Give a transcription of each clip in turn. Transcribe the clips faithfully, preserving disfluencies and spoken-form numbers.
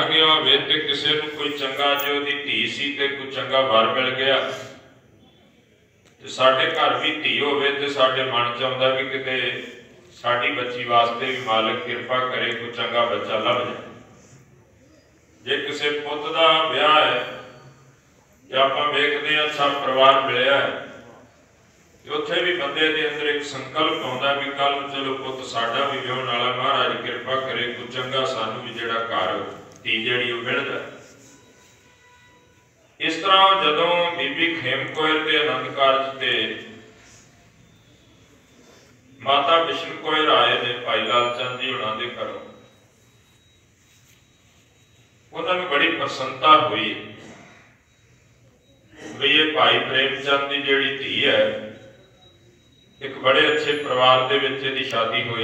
गया होवे ते किसी नूं कोई चंगा जो दी धी सी ते कोई चंगा वर मिल गया ते साडे घर भी धी होवे ते साडे मन च आउंदा कि किते साडी बच्ची वास्ते भी मालिक किरपा करे कोई चंगा बच्चा लभ जाए। जे किसी पुत दा विआह है ते आपां वेखदे हां सब परिवार मिलिआ है उत्थे भी बंदे दे अंदर एक संकल्प आउंदा भी कल चलो पुत साडा भी विआहण वाला महाराज किरपा करे कोई चंगा सानू भी जिहड़ा घर धी जिहड़ी ओह मिल जाए। इस तरह जदों बीबी खेम कौर के आनंद कारज ते माता बिशन कौर आए ने भाई लाल चंद जी हुणां दे घरों उन्हां नूं बड़ी प्रसन्नता हुई भी ये भाई प्रेम चंद की जिहड़ी धी है एक बड़े अच्छे परिवार दे विच इहदी शादी हुई।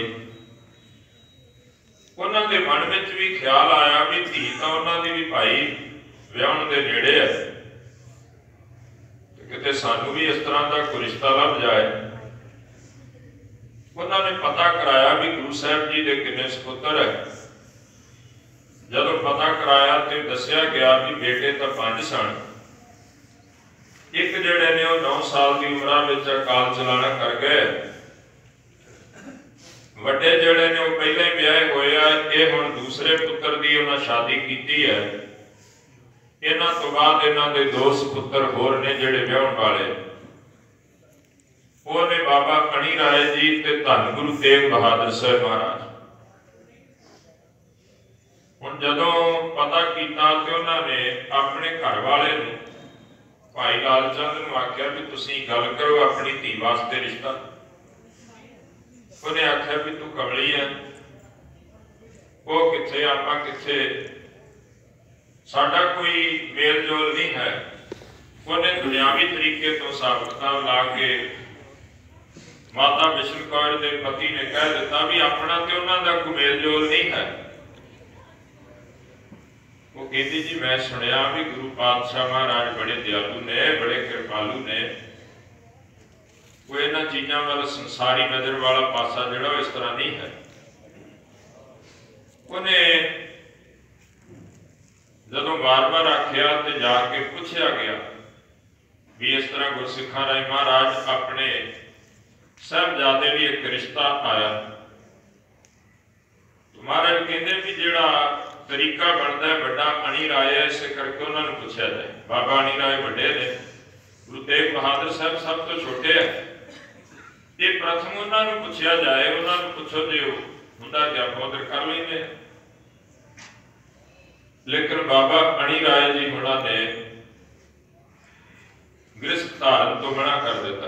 उन्हां दे मन विच भी ख्याल आया भी धी तां उन्हां दी भी भाई विआहण दे नेड़े है किते सानू भी इस तरह का कोई रिश्ता लभ जाए। उन्होंने पता कराया भी गुरु साहब जी के किन्ने सपुत्र है। जदों पता कराया तो दसिया गया भी बेटे तो पांच सन एक जिहड़े ने नौ साल की उम्र में अकाल चलाना कर गए वड्डे जिहड़े ने पहले ब्याह होया ये हुण दूसरे पुत्र की उन्हें शादी की है। इन्हां तो बाद इन्हां दे दो सपुत्र होर ने जिहड़े विआहण वाले वो ने बाबा कणी राय जी ते धन गुरु तेग बहादुर साहब महाराज। हुण जदों पता कीता ते उन्होंने अपने घर वाले नूं भाई लाल चंद नूं आख्या भी तुसीं गल करो अपनी धी वास्ते रिश्ता। उन्हें आख्या भी तू कमली है वो किथे आपां किथे साडा कोई मेल जोल नहीं है। उन्हें दुनियावी तरीके तो हिसाब किताब ला के माता बिशन कौर के पति ने कह दिता भी अपना तो उन्हों का कोई मेल जोल नहीं है। वो कहती जी मैं सुनिया भी गुरु पातशाह महाराज बड़े दयालु ने बड़े कृपालु ने वो इन्हां चीज़ों वाला संसारी नजर वाला पासा जिहड़ा इस तरह नहीं है। उन्हें जदों बार बार आख्या तो जाके पूछया गया भी इस तरह गुरसिखां राय महाराज अपने साहबजादे भी एक रिश्ता आया। तो महाराज कहते भी जिहड़ा तरीका बनता है बड़ा अणी राय है इस करके उन्होंने पूछा जाए। बाबा अणी राय बड़े ने गुरु तेग बहादुर साहब सब तो छोटे है ये प्रथम उन्होंने पूछा जाए उन्होंने पूछो जो हुंदा ते आपां उधर कर लेंगे। लेकिन बाबा अणी राय जी हुणां ने गृहस्थ धारण तो मना कर दिता।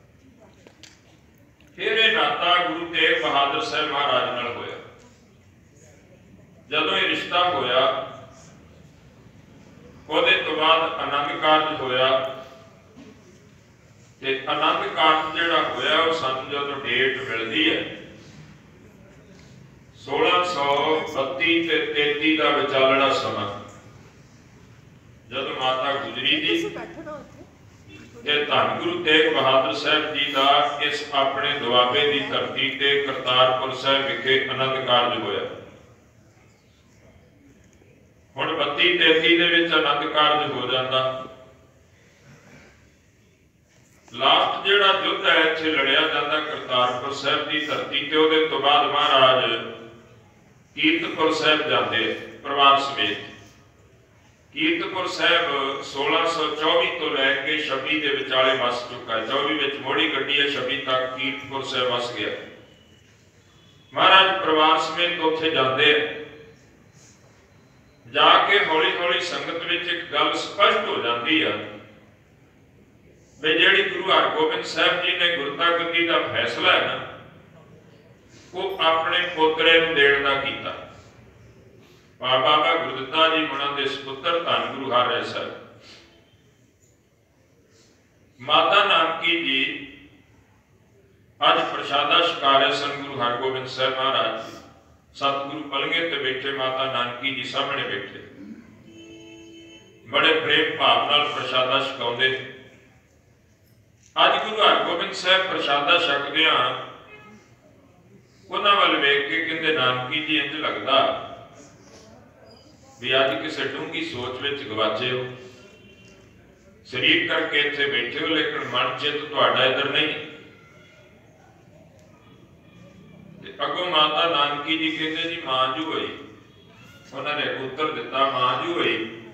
फिर ये नाता गुरु तेग बहादुर साहब महाराज नाल होया। जदों ये रिश्ता होया ਉਹਦੇ तो बाद आनंद कारज होया ते आनंद कारज जिहड़ा होया वो सानूं जदों डेट मिलदी है सोलह सौ बत्ती ते तैंती का विचालड़ा समा जदों माता गुजरी दी ते धन गुरु तेग बहादुर साहब जी का इस अपने दुआबे की धरती ते करतारपुर साहब विखे आनंद कारज होया। हुण बत्ती तैंती दे विच आनंद कारज हो जाता। लास्ट जिहड़ा युद्ध है इत्थे लड़िया जाता करतारपुर साहब की धरती ते उहदे तो बाद महाराज कीरतपुर साहब जाते परिवार समेत। कीरतपुर साहब सोलह सौ चौबी तो लैके छब्बी के विचाले वस चुका है। चौबी विच मोड़ी गड्डी है छब्बी तक कीरतपुर साहब वस गया। महाराज परिवार समेत उत्थे जाते जाके हौली हौली संगत विच एक गल स्पष्ट हो जाती है भी जिहड़ी गुरु हरगोबिंद साहब जी ने गुरता गद्दी का फैसला है ना वो अपने पोतरे नूं देण दा कीता। बाबा गुरदित्ता जी हुणां दे सपुत्र धन गुरु हर राय साहब माता नानकी जी अज प्रसादा छकारे सन गुरु हरगोबिंद साहब महाराज जी सतगुरु पलंगे ते बैठे माता नानकी जी सामने बैठे बड़े प्रेम भाव नाल प्रसादा छकाउंदे। अज गुरु हरगोबिंद साहब प्रसादा छकदियां उन्हां वल वेख के कहंदे नानकी जी इंज लगदा भी अज किसी डूंगी सोच में गवाचे हो, शरीर करके इत्थे बैठे हो, लेकिन मन चित तुहाडा इधर नहीं। अगों माता नानकी जी कहते जी मां जू होई, उन्होंने उत्तर दिता मां जू होई,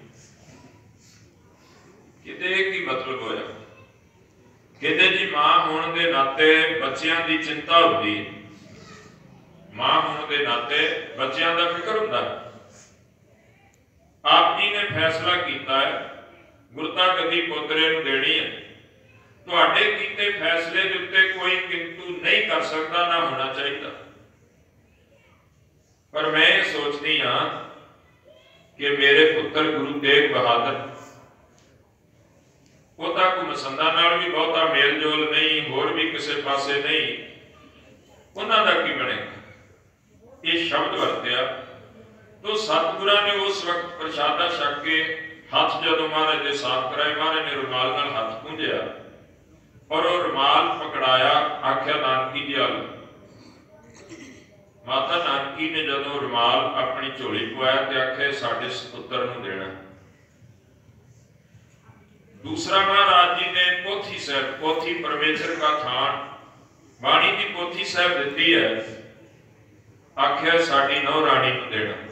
कहते की मतलब होया? कहते जी मां होने के नाते बच्चों की चिंता होती, मां होने के नाते बच्चों का फिक्र होता। आप जी ने फैसला किया है गुरता गति पोतरे नूं देनी है, तुहाडे कीते फैसले दे उत्ते कोई किंतु नहीं कर सकता, ना होना चाहिए। पर मैं ये सोचती हाँ कि मेरे पुत्र गुरु तेग बहादुर, वो तक मसंदा नाल भी बहुता मेल जोल नहीं, होर भी किसी पासे नहीं, उन्हां दा की बनेगा? ये शब्द वरत्या तो सतगुरां ने उस वक्त प्रसादा छक के हाथ जदों महाराज दे साफ कराए, महाराज ने रुमाल नाल हाथ पूंझिया और वो रुमाल पकड़ाया, आख्या नानकी जी हल। माता नानकी ने जदों रुमाल अपनी झोली पवाया तो आखे साडे पुत्र नूं देना। दूसरा महाराज जी ने पोथी साहब, पोथी परमेश्वर का थान, वाणी की पोथी साहब दी है, आख्या साडी नौ राणी नूं देना।